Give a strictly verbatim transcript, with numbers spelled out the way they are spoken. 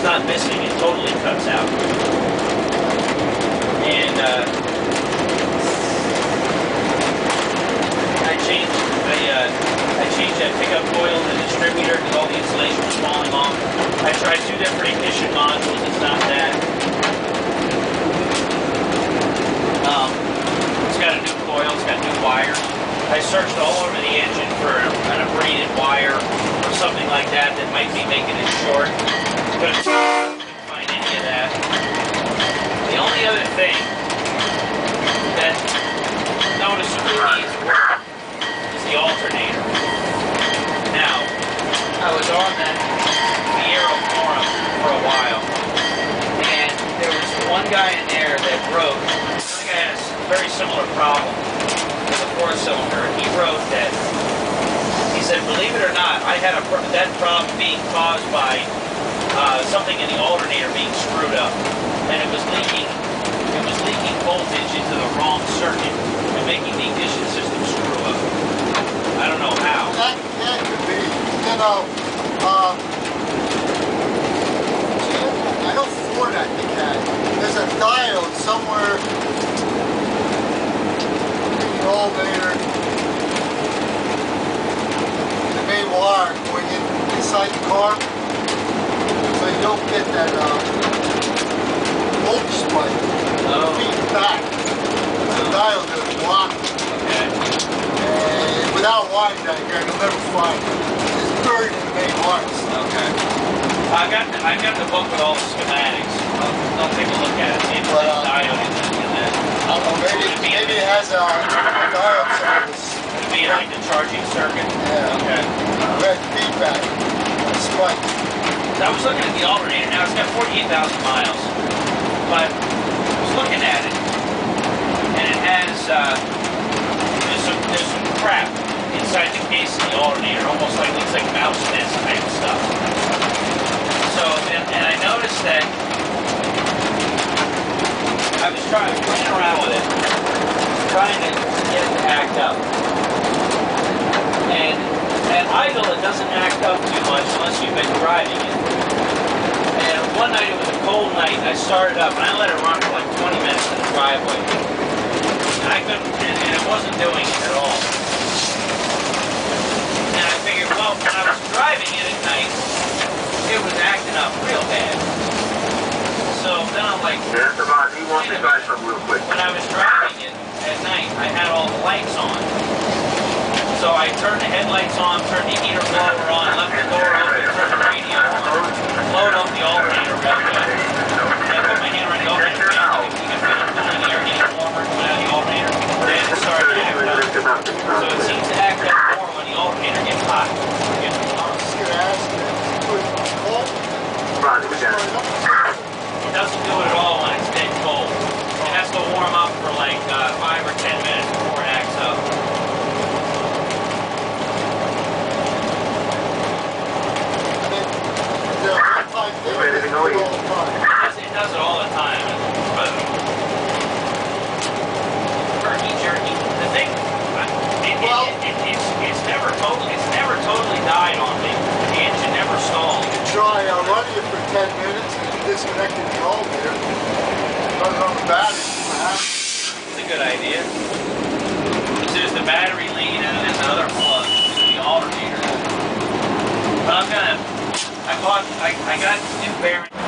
it's not missing, it totally cuts out. And uh, I changed, I, uh, I changed that pickup coil in the distributor because all the insulation was falling off. I tried two different ignition modules, it's not that. Um, it's got a new coil, it's got new wires. I searched all over the engine for an abraded wire or something like that that might be making it short. Couldn't find any of that. The only other thing that noticeably needs work is the alternator. Now, I was on that the Aero forum for a while, and there was one guy in there that wrote, I think I had a very similar problem with a four-cylinder. He wrote that, he said, believe it or not, I had a, that problem being caused by uh, something in the alternator being screwed up, and it was leaking, it was leaking voltage into the wrong circuit and making the ignition system screw up. I don't know how. That, that could be, you know, uh, I know Ford, I think, had, there's a diode somewhere in the alternator, the main wire going in inside the car, so you don't get that uh, voltage spike. Oh. Feed back. There's a diode that is blocked. Okay. And without a wiring diagram, you'll never find it. It's buried in the main wires. Okay. I got the, I got the book with all the schematics. I'll, I'll take a look at it. See if there's a diode in, the, in that. I don't know, maybe, maybe it has a, a diode service. Could be like the charging circuit. Yeah. Okay. Red feedback. Spike. I was looking at the alternator. Now it's got forty-eight thousand miles, but I was looking at it, and it has uh, there's some there's some crap inside the case of the alternator, almost like looks like mouse nest type of stuff. So and, and I noticed that I was trying playing around with it, trying to get it to act up, and at idle it doesn't act up too much unless you've been driving it. And one night, it was a cold night, I started up and I let it run for like twenty minutes in the driveway. And I couldn't, and, and it wasn't doing it at all. And I figured, well, when I was driving it at night, it was acting up real bad. So then I'm like, yeah, Devon, he wants to try something real quick. when I was driving it at night, I had all the lights on. So I turned the headlights on, turned the heater blower on, left the door open, turned the radio on, load up the alternator real good. And I put my hand around the alternator fan, you can feel it cooling air getting warmer coming out of the alternator. Then it started to act up. So it seems to act up more when the alternator gets hot. Gets I was just going to ask you, put it cold? Ron, we got it. It doesn't do it at all when it's dead cold. It has to warm up for like uh, five or ten minutes before it acts up. Anything over here? It does, it does it all the time. But turkey jerky. The thing, it, Well, it, it, it, it's, it's never totally, it's never totally died on me. The engine never stalled. You try uh, running it for ten minutes and you disconnected the alternator. Run it on the battery. It's a good idea. There's the battery lead and there's another plug to the alternator. But I'm gonna. I bought. I, I got new bearings.